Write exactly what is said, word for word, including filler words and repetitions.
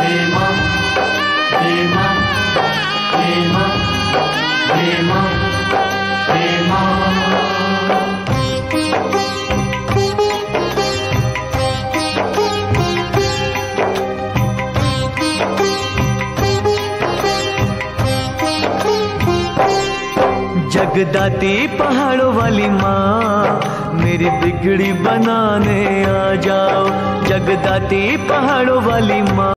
हे माँ, हे माँ, हे माँ, हे माँ, हे माँ। जगदाती पहाड़ों वाली माँ, मेरी बिगड़ी बनाने आ जाओ। जगदाती पहाड़ों वाली माँ।